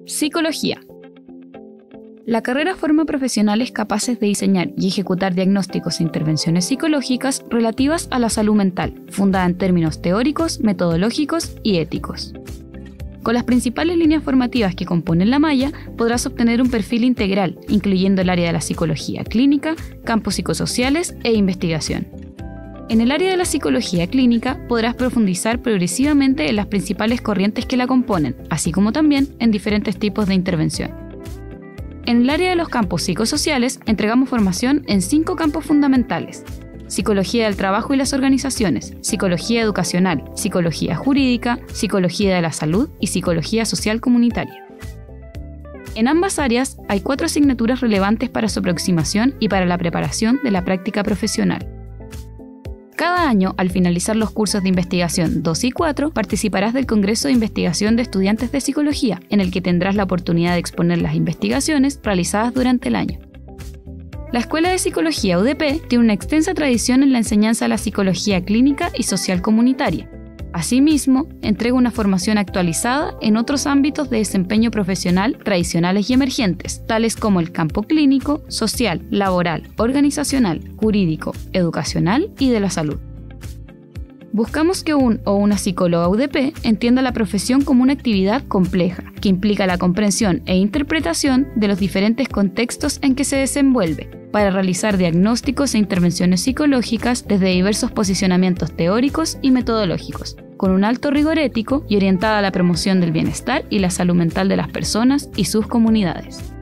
Psicología. La carrera forma profesionales capaces de diseñar y ejecutar diagnósticos e intervenciones psicológicas relativas a la salud mental, fundada en términos teóricos, metodológicos y éticos. Con las principales líneas formativas que componen la malla, podrás obtener un perfil integral, incluyendo el área de la psicología clínica, campos psicosociales e investigación. En el área de la psicología clínica podrás profundizar progresivamente en las principales corrientes que la componen, así como también en diferentes tipos de intervención. En el área de los campos psicosociales entregamos formación en 5 campos fundamentales: psicología del trabajo y las organizaciones, psicología educacional, psicología jurídica, psicología de la salud y psicología social comunitaria. En ambas áreas hay 4 asignaturas relevantes para su aproximación y para la preparación de la práctica profesional. Cada año, al finalizar los cursos de investigación 2 y 4, participarás del Congreso de Investigación de Estudiantes de Psicología, en el que tendrás la oportunidad de exponer las investigaciones realizadas durante el año. La Escuela de Psicología UDP tiene una extensa tradición en la enseñanza de la psicología clínica y social comunitaria. Asimismo, entrega una formación actualizada en otros ámbitos de desempeño profesional tradicionales y emergentes, tales como el campo clínico, social, laboral, organizacional, jurídico, educacional y de la salud. Buscamos que un o una psicóloga UDP entienda la profesión como una actividad compleja, que implica la comprensión e interpretación de los diferentes contextos en que se desenvuelve, para realizar diagnósticos e intervenciones psicológicas desde diversos posicionamientos teóricos y metodológicos, con un alto rigor ético y orientada a la promoción del bienestar y la salud mental de las personas y sus comunidades.